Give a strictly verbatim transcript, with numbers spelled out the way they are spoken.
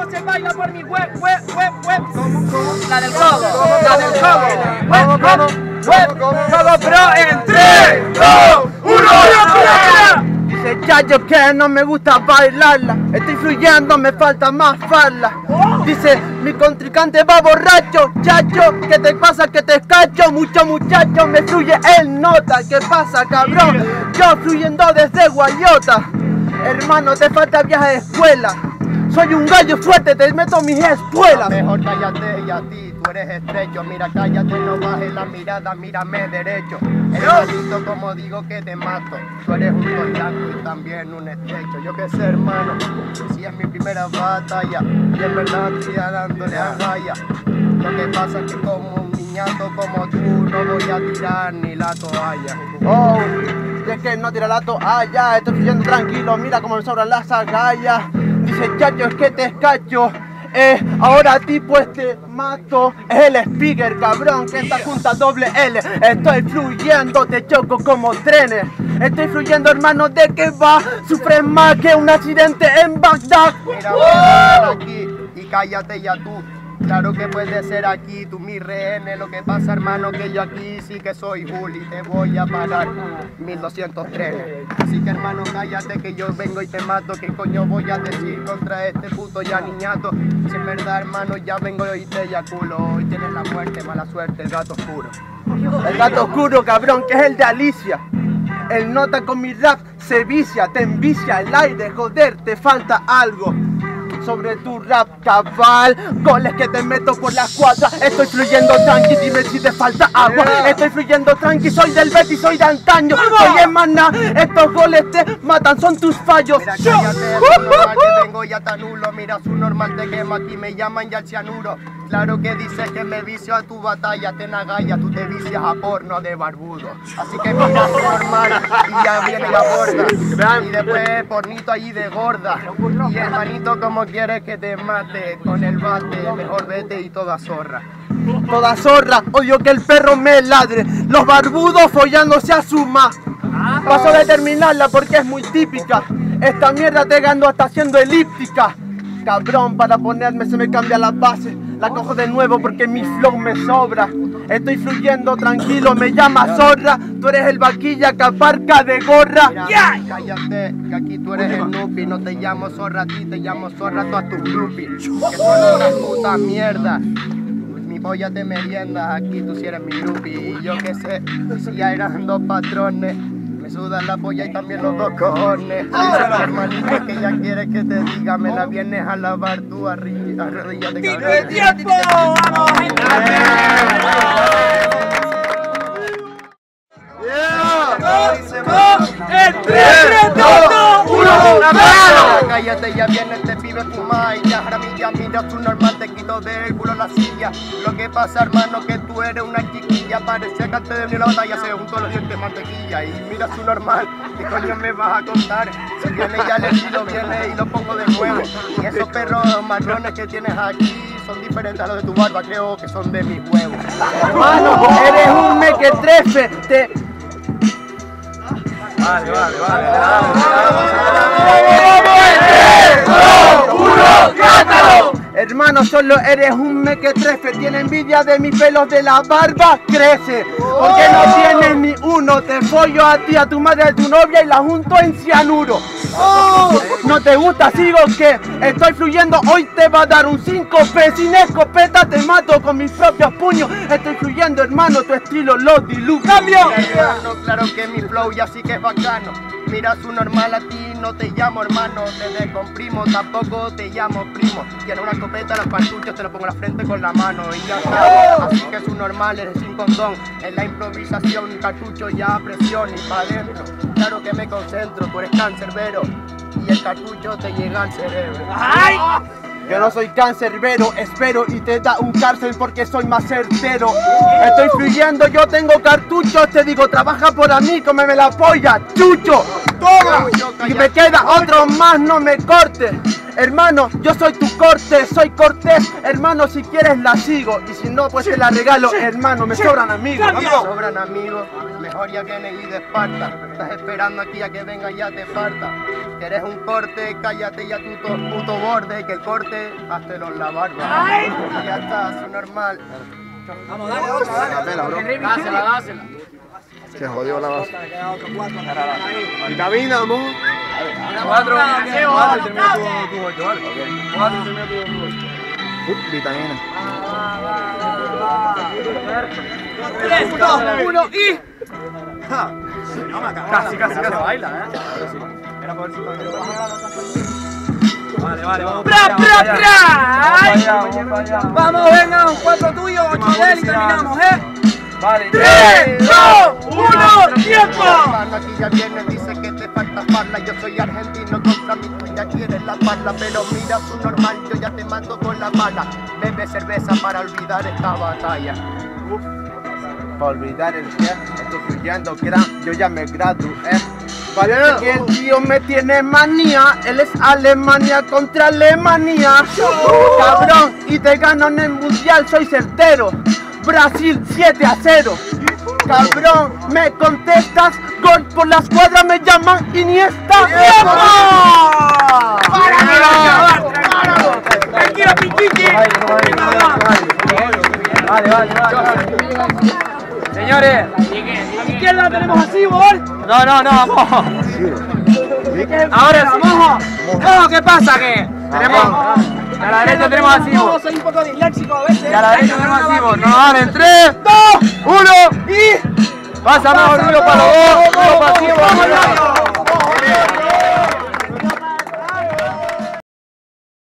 no se baila por mi web, web, web, web. La del codo, la del codo. Web, web, web, codo pro en tres, dos, uno. Dice Chacho que no me gusta bailarla. Estoy fluyendo, me falta más farla. Dice mi contrincante va borracho. Chacho, ¿qué te pasa? Que te escacho. Mucho muchacho, me fluye el nota. ¿Qué pasa, cabrón? Yo fluyendo desde Guayota. Hermano, te falta viaje de escuela. Soy un gallo fuerte, te meto mis espuelas. Mejor cállate y a ti, tú eres estrecho. Mira, cállate, no bajes la mirada, mírame derecho. Eres bonito como digo que te mato. Tú eres un blanco y también un estrecho. Yo qué sé, hermano, si es mi primera batalla y en verdad estoy dándole a raya. Lo que pasa es que como un niñato como tú no voy a tirar ni la toalla. Oh, y es que no tira la toalla, estoy fluyendo tranquilo, mira cómo me sobran las agallas. Dice Chacho, es que te escacho. Eh, ahora a ti pues te mato. Es el speaker, cabrón, que esta junta doble L. Estoy fluyendo, te choco como trenes. Estoy fluyendo, hermano, ¿de qué va? Sufres más que un accidente en Bagdad. Mira, voy a estar aquí y cállate ya tú. Claro que puede ser aquí, tú mi rehén. Lo que pasa, hermano, que yo aquí sí que soy Juli. Te voy a parar mil doscientos trenes. Así que, hermano, cállate que yo vengo y te mato. ¿Qué coño voy a decir contra este puto ya niñato? Si en verdad, hermano, ya vengo y te eyaculo. Hoy tienes la muerte, mala suerte, el gato oscuro. El gato oscuro, cabrón, que es el de Alicia. El nota con mi rap se vicia, te envicia el aire, joder, te falta algo. Sobre tu rap, cabal, goles que te meto por la cuadra. Estoy fluyendo tranqui, dime si te falta agua. Estoy fluyendo tranqui, soy del Betis, soy de antaño. Soy en maná, estos goles te matan, son tus fallos. Mira, cállate, es normal que vengo ya tan nulo. Mira, su normal te quema, aquí me llaman ya el cianuro. Claro que dices que me vicio a tu batalla, te nagalla, tú te vicias a porno de barbudo. Así que mira, su normal, y ya viene la gorda. Y después pornito allí de gorda. Y hermanito, como quieres que te mate con el bate, mejor vete y toda zorra. Toda zorra, odio que el perro me ladre. Los barbudos follándose a su ma. Paso de terminarla porque es muy típica. Esta mierda te gano hasta haciendo elíptica. Cabrón, para ponerme se me cambia la base. La cojo de nuevo porque mi flow me sobra. Estoy fluyendo tranquilo, me llama zorra. Tú eres el vaquilla que aparca de gorra. Mira, yeah. Cállate, que aquí tú eres el nupi. No te llamo zorra a ti, te llamo zorra a todas tus groupies. Que son una puta mierda. Mi polla te merienda, aquí tú si eres mi groupie. Y yo que sé, si ya eran dos patrones, me sudan la polla y también los dos cojones. Hermanito, que ya quieres que te diga, me la vienes a lavar tú arriba, arrodillate, cabrón. ¡Tiene tiempo! ¡Vamos, gente! ¡En tres, dos, uno! Cállate, ya viene este pibe fumar y ya jaramilla, mira su normal, te quito del culo la silla. Lo que pasa, hermano, que tú eres una chiquilla, parecía que antes de venir a la batalla se juntó los dientes mantequilla. Y mira su normal, ¿qué coño me vas a contar? Si viene ya el estilo, viene y lo pongo de nuevo. Y esos perros marrones que tienes aquí son diferentes a los de tu barba, creo que son de mis huevos. Hermano, eres un mequetrefe, te... Vale, vale, vale, vale. Hermano, solo eres un mequetrefe. Tiene envidia de mis pelos de la barba, crece. Porque no tienes ni uno. Te follo a ti, a tu madre, a tu novia y la junto en cianuro. Oh, ¿no te gusta? Sigo que estoy fluyendo. Hoy te va a dar un síncope. Sin escopeta te mato con mis propios puños. Estoy fluyendo, hermano, tu estilo lo diluyo. ¡Cambio! Hermano, claro que mi flow ya sí que es bacano. Mira su normal, a ti no te llamo hermano, te descomprimo, tampoco te llamo primo. Tiene una escopeta, los cartuchos te lo pongo en la frente con la mano y ya está. Así que su normal eres sin condón. En la improvisación, cartucho ya a presión y pa' adentro. Claro que me concentro, tú eres cancerbero y el cartucho te llega al cerebro. ¡Ay! Yo no soy cancerbero, espero y te da un cárcel porque soy más certero. Estoy fluyendo, yo tengo cartuchos, te digo, trabaja por a mí, cómeme la polla, chucho. Toma, y me queda otro más, no me cortes. Hermano, yo soy tu corte, soy Cortés. Hermano, si quieres la sigo. Y si no, pues te la regalo. Hermano, me sobran amigos. Me sobran amigos, mejor ya vienes y de Esparta. Estás esperando aquí a que venga y ya te parta. Que eres un corte, cállate ya tu to- puto borde. Que el corte, háztelo en la barba. Y ya está, es normal. Vamos, dale otra, dale. Dásela, dásela. Se jodió la base. Vitamina, amor. Cuatro. Cuatro y termina tu tu ocho, ¿vale? Cuatro y termina tu tu ocho. Uh, vitamina. Tres, dos, uno y... Casi, casi, casi. Baila, ¿eh? Era por ver si Vale, vale, vamos. ¡Pra, pra, pra! Vamos, venga, un cuatro tuyo, ocho de él y terminamos, ¿eh? Vale. tres, dos, uno, tiempo. Hermano, aquí ya vienes, dice que te falta parla. Yo soy argentino, contra mí tú ya quieres la parla. Pero mira, su normal, yo ya te mando con la mala. Bebe cerveza para olvidar esta batalla. Para olvidar el que estoy fluyendo, gran, yo ya me gradué. Vale, que el tío me tiene manía, él es Alemania contra Alemania. Cabrón, y te gano en el mundial, soy certero. Brasil siete a cero. Cabrón, me contestas, gol por la escuadra, me llaman Iniesta. Tranquila, Pichichi. Vale, vale, vale. Señores, A la izquierda tenemos así, gol. no, no, no, vamos. Ahora sí. No, ¿qué pasa? ¿Qué? Tenemos, a la derecha tenemos así. Yo soy un poco disléxico a veces. Y a la derecha tenemos así. Nos dan en tres, dos, uno y. Pasa mejor uno para los dos, uno para ti,